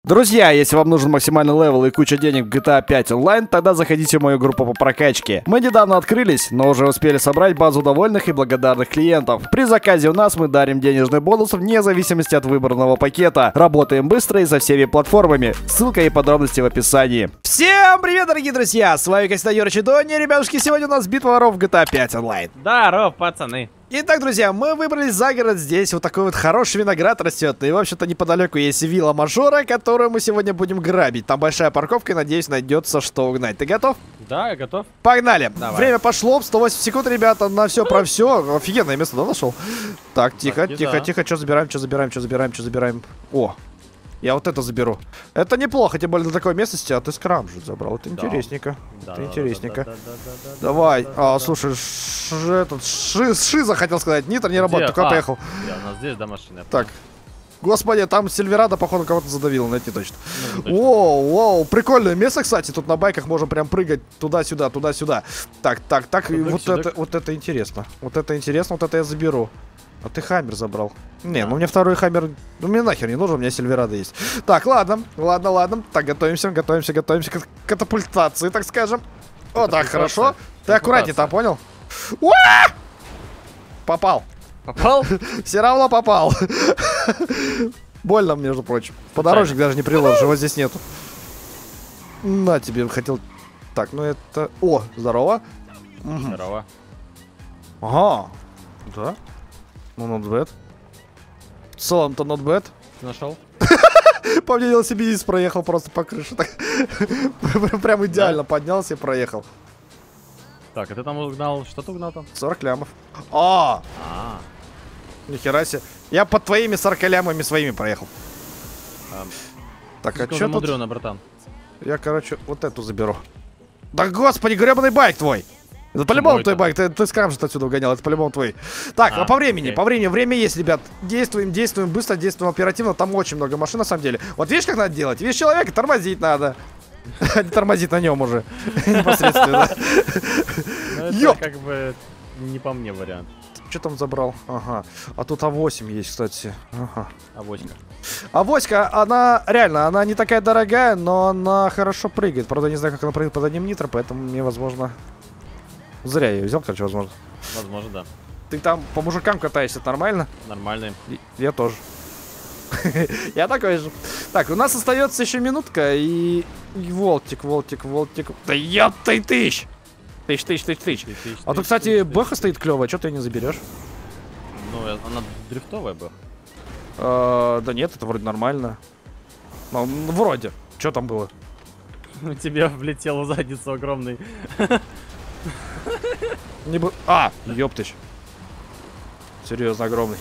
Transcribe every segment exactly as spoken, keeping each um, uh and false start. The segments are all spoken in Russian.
Друзья, если вам нужен максимальный левел и куча денег в джи ти эй пять онлайн, тогда заходите в мою группу по прокачке. Мы недавно открылись, но уже успели собрать базу довольных и благодарных клиентов. При заказе у нас мы дарим денежный бонус вне зависимости от выбранного пакета. Работаем быстро и со всеми платформами. Ссылка и подробности в описании. Всем привет, дорогие друзья! С вами Костя Юрич и Дони. Ребятушки, сегодня у нас битва воров в джи ти эй пять онлайн. Здорово, пацаны! Итак, друзья, мы выбрались за город. Здесь вот такой вот хороший виноград растет. И, в общем-то, неподалеку есть вилла Мажора, которую мы сегодня будем грабить. Там большая парковка, и, надеюсь, найдется что угнать. Ты готов? Да, я готов. Погнали! Давай. Время пошло, сто восемь секунд, ребята, на все про все. Офигенное место, да, нашел? Так, тихо, Так, тихо, да. тихо. Что забираем, что забираем, что забираем, что забираем? О! Я вот это заберу. Это неплохо, тем более до такой местности, а ты скрамжит забрал. Это Да. интересненько. Да, Это да, интересненько. да, да, да, да, да, Давай. да, да, А, да. слушай, ш, этот, ши, шиза хотел сказать. Нитро не работает, Где? только А, поехал. я, у нас здесь, да, машина. Так. Господи, там Сильверадо, походу, кого-то задавил, но это не точно. Ну, точно. Воу, воу, прикольное место, кстати. Тут на байках можно прям прыгать туда-сюда, туда-сюда. Так, так, так, и вот Сюдак, это, сюдак. вот это интересно. Вот это интересно, вот это я заберу. А ты Хаммер забрал. Не, ну мне второй Хаммер, ну мне нахер не нужен, у меня Сильверадо есть. Так, ладно, ладно, ладно. Так, готовимся, готовимся, готовимся к катапультации, так скажем. О, так, хорошо. Ты аккуратнее там, понял? Уа! Попал. Попал? Все равно попал. Больно, между прочим. Подорожник даже не приложишь, его здесь нету. На тебе, хотел... Так, ну это... О, здорово. Мгм. Здорово. Ага. Да? Ну, not bad. В целом-то not bad. Ты нашел? По мне велосипедист проехал просто по крыше. Так. Прям идеально поднялся и проехал. Так, а ты там угнал, что ты угнал там? сорок лямов. А, А, нихера себе. Я под твоими сорок лямами своими проехал. а Так, а слишком что тут? мудрено, братан. Я, короче, вот эту заберу. Да господи, гребаный байк твой! Это по-любому Мой твой там. байк, ты, ты скрамжит отсюда угонял, это по-любому твой. Так, а, А, по времени, окей. по времени, время есть, ребят. Действуем, действуем быстро, действуем оперативно, там очень много машин на самом деле. Вот видишь, как надо делать? Видишь человека, тормозить надо. Не тормозить на нем уже. Непосредственно. Ну, это Ёп! как бы не по мне вариант. Что там забрал? Ага. А тут а восемь есть, кстати. Ага. Авоська. А Воська, она реально, она не такая дорогая, но она хорошо прыгает. Правда, не знаю, как она прыгает под одним нитро, поэтому мне, возможно... Зря я ее взял, короче, возможно. Возможно, да. Ты там по мужикам катаешься, это нормально? Нормальный. И- Я тоже. Я такой же. Так, у нас остается еще минутка и... и волтик, волтик, волтик. Да ёптай тысяч! Тысяч, тысяч, тысяч, тысяч. Тысяч, тысяч, А тут, тысяч, кстати, тысяч, бэха тысяч. стоит клевая, что ты ее не заберешь? Ну, я- она дрифтовая была. А, да нет, это вроде нормально. Ну, м, вроде. Что там было? У тебя влетел в задницу огромный. Не бы... А, ёптыч. Серьезно, огромный.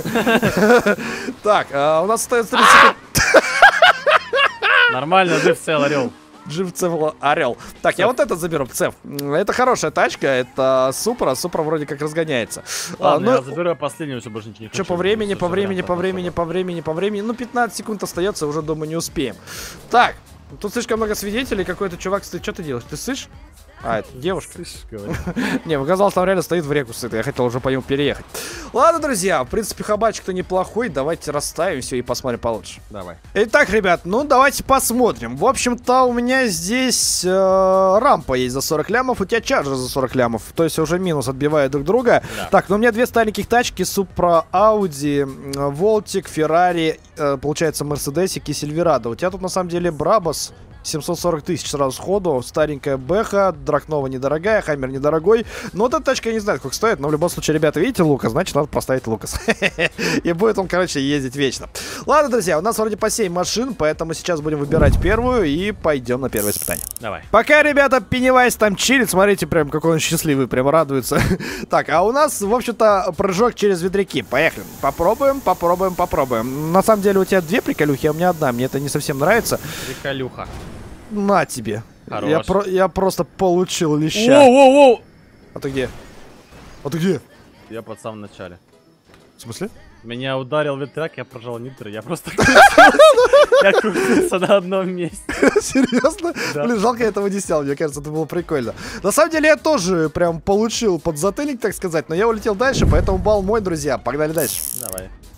Так, а, у нас остается тридцать секунд. Нормально, жив цел, орел. Жив Цев Орел. Так, я вот это заберу, Цев. М, Это хорошая тачка, это Супра. Супра вроде как разгоняется. А, Ладно, ну, я заберу последнюю, все больше ничего не что хочу. по времени, Всё, по всё, времени, вариантов по времени, особо. по времени, по времени. Ну, пятнадцать секунд остается, уже, думаю, не успеем. Так, тут слишком много свидетелей. Какой-то чувак стоит. Что ты делаешь? Ты сышь? А, это девушка. Слышь, говорю. Не, показалось, там реально стоит в реку сыт. Я хотел уже по нему переехать. Ладно, друзья, в принципе, хабачик-то неплохой. Давайте расставим все и посмотрим получше. Давай. Итак, ребят, ну давайте посмотрим. В общем-то, у меня здесь э, рампа есть за сорок лямов, у тебя чарджер за сорок лямов. То есть уже минус отбивают друг друга. Да. Так, ну у меня две стареньких тачки: Супра, Ауди, Волтик, Феррари, э, получается, Мерседесик и Сильверадо. У тебя тут на самом деле Брабус. семьсот сорок тысяч сразу сходу. Старенькая Бэха, Дракнова недорогая, Хаммер недорогой. Но вот эта тачка, я не знаю, сколько стоит. Но в любом случае, ребята, видите Лукас? Значит, надо поставить Лукас. И будет он, короче, ездить вечно. Ладно, друзья, у нас вроде по семь машин, поэтому сейчас будем выбирать первую и пойдем на первое испытание. Давай. Пока, ребята, Пеннивайз там чилит, смотрите, прям какой он счастливый, прям радуется. Так, а у нас, в общем-то, прыжок через ветряки. Поехали. Попробуем, попробуем, попробуем. На самом деле у тебя две приколюхи, а у меня одна. Мне это не совсем нравится. Приколюха. На тебе. Хорош. Я, про- я просто получил леща. Воу-воу-воу! А ты где? А ты где? Я под самом начале. В смысле? Меня ударил ветряк, я прожал нитро, я просто я крутился на одном месте. Серьезно? Да. Блин, жалко, я этого не снял. Мне кажется, это было прикольно. На самом деле, я тоже прям получил подзатыльник, так сказать, но я улетел дальше, поэтому балл мой, друзья. Погнали дальше. Давай.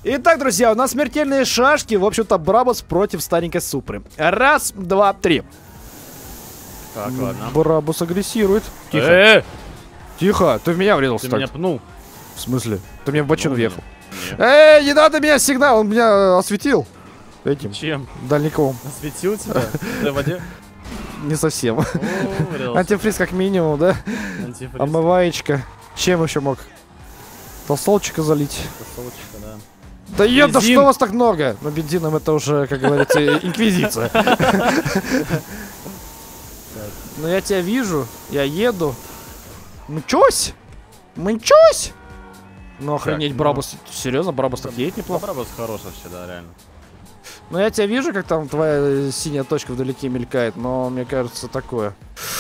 Итак, друзья, у нас смертельные шашки. В общем-то, Брабус против старенькой Супры. Раз, два, три. Так, ладно. Брабус агрессирует. Тихо. Э-э-э! Тихо, ты в меня врезался. Ты так. меня пнул. В смысле? Ты мне в бочину Ну, въехал. нет. Эй, не надо меня сигнал, он меня осветил. Этим. Чем? Дальниковым. Осветил тебя? В воде? Не совсем. О, врезался. Антифриз как минимум, да? Антифриз. Омываечка. Чем еще мог? Толстолчика залить. Толстолочка, да. Да ё, да Бензин. что у вас так много? Но бензином это уже, как говорится, инквизиция. Но я тебя вижу, я еду. Мчусь! Мчусь! Ну охренеть, ну. Брабус. Серьезно, Брабус так едет неплохо. Брабус хороший вообще, да, реально. Ну я тебя вижу, как там твоя синяя точка вдалеке мелькает, но мне кажется такое.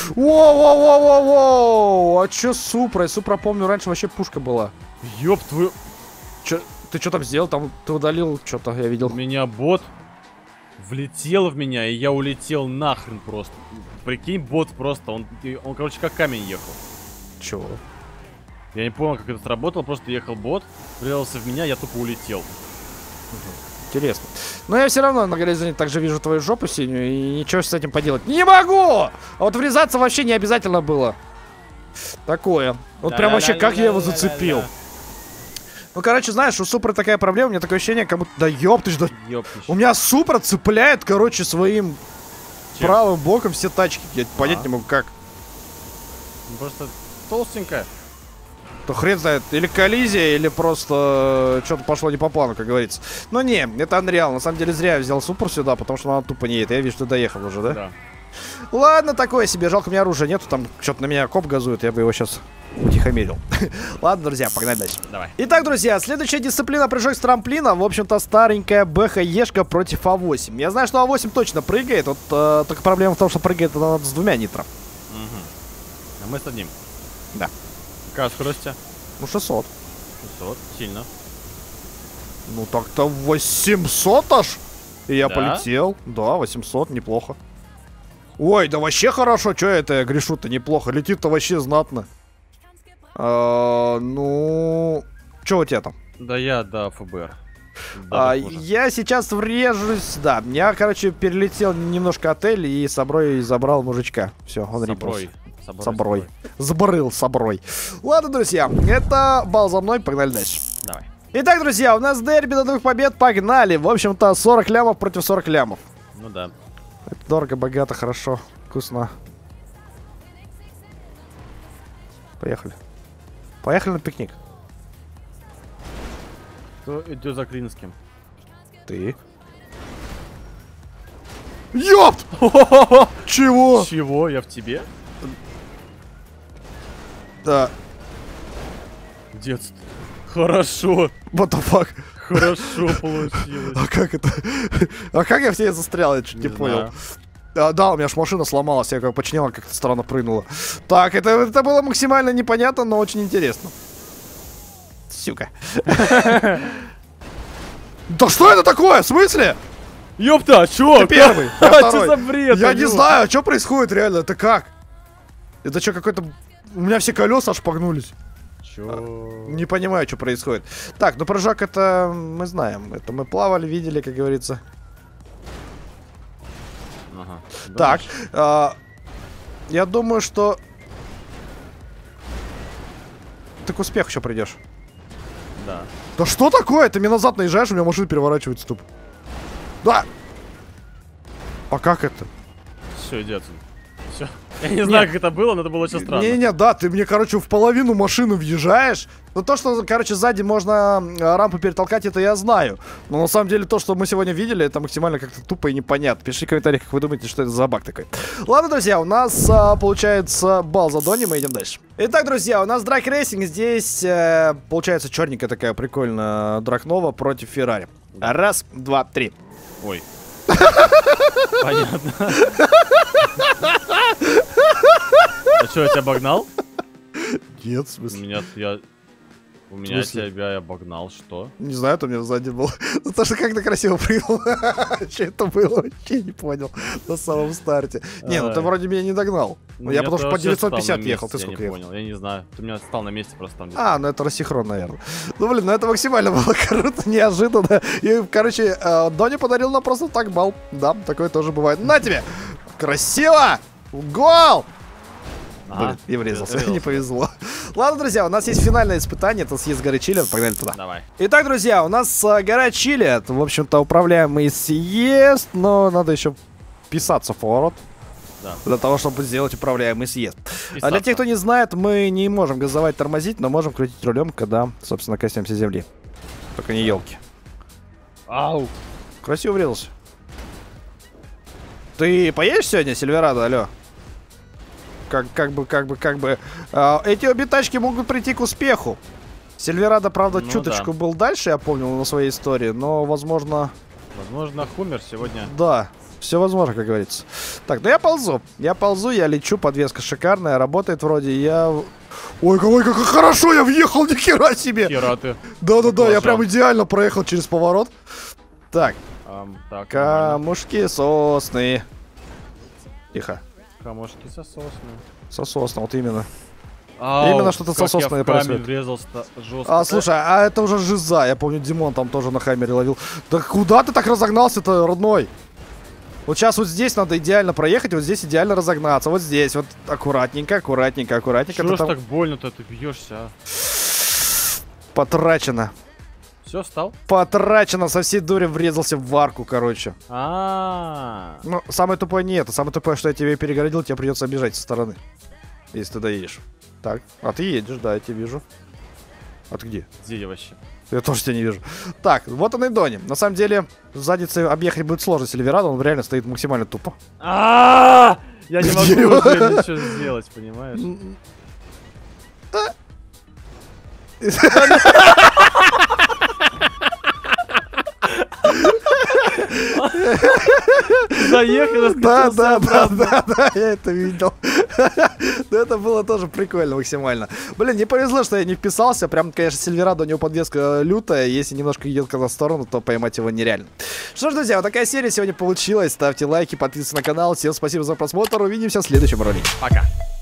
Воу-воу-воу-воу-воу! А чё с Супрой? Супра, помню, раньше вообще пушка была. Ёб твою... Чё, ты что там сделал? Там ты удалил что-то, я видел. У меня бот влетел в меня, и я улетел нахрен просто. Прикинь, бот просто, он, он короче, как камень ехал. Чего? Я не понял, как это сработало, просто ехал бот, врезался в меня, я тупо улетел. Интересно. Но я все равно на горизонте также вижу твою жопу синюю, и ничего с этим поделать не могу! А вот врезаться вообще не обязательно было. Такое. Вот прям вообще, как я его зацепил. Ну, короче, знаешь, у Супры такая проблема, у меня такое ощущение, как будто... Да ёптыш, да... Ёптыш. У меня Супра цепляет, короче, своим Чем? правым боком все тачки. Я понять А. не могу, как. Ну, просто толстенькая. То хрен знает, или коллизия, или просто что-то пошло не по плану, как говорится. Но не, это Unreal. На самом деле зря я взял Супер сюда, потому что она тупо не едет. Я вижу, ты доехал уже, да? Да. Ладно, такое себе. Жалко, у меня оружия нету. Там что-то на меня коп газует, я бы его сейчас утихомирил. Ладно, друзья, погнали дальше. Давай. Итак, друзья, следующая дисциплина — прыжок с трамплина. В общем-то, старенькая БХ-ешка против А восемь. Я знаю, что А восемь точно прыгает. Вот э, только проблема в том, что прыгает она с двумя нитро. Угу. А мы с одним. Да. Какая скорость у тебя? Ну, шестьсот. шестьсот. Сильно. Ну, так-то восемьсот аж. И я Да? полетел. Да, восемьсот, неплохо. Ой, да вообще хорошо. Че это я грешу-то неплохо? Летит-то вообще знатно. А, ну... Че у тебя там? Да я, да, ФБР. А, я сейчас врежусь, да. Я, короче, перелетел немножко отель и соброй забрал мужичка. Все, он рипнулся. Соброй. Соброй. Сбрыл соброй. Ладно, друзья, это бал за мной, погнали дальше. Давай. Итак, друзья, у нас дерби до двух побед, погнали. В общем-то, сорок лямов против сорок лямов. Ну да. Это дорого, богато, хорошо, вкусно. Поехали. Поехали на пикник. Кто идет за Клинским? Ты. Ёпт! Чего? Чего? Я в тебе? Да. Детство. Хорошо. What the fuck? Хорошо получилось. А как это? А как я в тебе застрял? Я чуть не, Не понял. знаю. А, да, у меня ж машина сломалась, я как починила, как-то странно прыгнула. Так, это, это было максимально непонятно, но очень интересно. Сука. Да что это такое? В смысле? Ёпта, чё? Ты первый, я Чё второй. за бред? Я алё? не знаю, что происходит реально, это как? Это что, какой-то... У меня все колеса аж погнулись. Чё? Не понимаю, что происходит. Так, ну прыжок это мы знаем. Это мы плавали, видели, как говорится. Ага. Так, Думаешь? а, я думаю, что... Ты к успеху еще придешь. Да. Да что такое? Ты мне назад наезжаешь, у меня машина переворачивается туп. Да! А как это? Все, иди отсюда. Все. Я не знаю, как это было, но это было очень странно. Не-не, да, ты мне, короче, в половину машины въезжаешь. Но то, что, короче, сзади можно э, рампу перетолкать, это я знаю. Но на самом деле то, что мы сегодня видели, это максимально как-то тупо и непонятно. Пишите в комментариях, как вы думаете, что это за баг такой. Ладно, друзья, у нас а, получается бал за Дони, мы идем дальше. Итак, друзья, у нас драг-рейсинг. Здесь э, получается черненькая такая прикольная дракнова против Феррари. Раз, два, три. Ой. Понятно. А что, я тебя обогнал? Нет, в У меня, я... У меня тебя обогнал, что? Не знаю, это у меня сзади был. Ну, то, что как-то красиво прыгнул. Что это было? Вообще не понял. На самом старте. Не, ну ты вроде меня не догнал. Я потому что по девятьсот пятьдесят ехал. Ты сколько ехал? Я не понял, я не знаю. Ты меня стал на месте просто там. А, ну это рассинхрон, наверное. Ну, блин, ну это максимально было круто, неожиданно. И, короче, Доня подарил нам просто так бал. Да, такое тоже бывает. На тебе! Красиво! Гол! Блин, и врезался, не повезло. Ладно, друзья, у нас есть финальное испытание. Это съезд горы Чили, погнали туда. Давай. Итак, друзья, у нас а, гора Чили. Это, в общем-то, управляемый съезд. Но надо еще писаться в поворот. Да. Для того, чтобы сделать управляемый съезд. А для тех, кто не знает, мы не можем газовать, тормозить, но можем крутить рулем, когда, собственно, коснемся земли. Только не елки. Ау. Красиво врезался. Ты поедешь сегодня, Сильверадо, алло? Как, как бы, как бы, как бы. Э, эти обе тачки могут прийти к успеху. Сильверадо, правда, ну, чуточку да. был дальше, я помню, на своей истории, но, возможно... Возможно, Хумер сегодня... Да, все возможно, как говорится. Так, ну я ползу. Я ползу, я лечу, подвеска шикарная, работает вроде, я... Ой, ой, как хорошо я въехал, ни хера себе! Хера ты. Да-да-да, я прям идеально проехал через поворот. Так. Um, так камушки, сосны. Тихо. Камушки сососные. Сососно, вот именно. Ау, именно что-то сососное происходит. Жестко. А, слушай, а это уже жиза. Я помню, Димон там тоже на хаммере ловил. Да куда ты так разогнался-то, родной? Вот сейчас вот здесь надо идеально проехать, вот здесь идеально разогнаться. Вот здесь, вот аккуратненько, аккуратненько, аккуратненько. Чего ж там... так больно-то ты бьешься, а? Потрачено. Все, встал? Потрачено, со всей дури врезался в арку, короче. А, -а, -а. Ну, самое тупое не это. Самое тупое, что я тебе перегородил, тебе придется обижать со стороны. Если ты доедешь. Так, а ты едешь, да, я тебя вижу. А ты где? Где я вообще? Я тоже тебя не вижу. Так, вот он и Дони. На самом деле, задницей объехать будет сложно Сильверадо, он реально стоит максимально тупо. А, я не могу уже ничего сделать, понимаешь? Заехал, да, да, да, да, да, я это видел. Но это было тоже прикольно максимально. Блин, не повезло, что я не вписался. Прям, конечно, Сильверадо, у него подвеска лютая. Если немножко едет на сторону, то поймать его нереально. Что ж, друзья, вот такая серия сегодня получилась. Ставьте лайки, подписывайтесь на канал. Всем спасибо за просмотр. Увидимся в следующем ролике. Пока.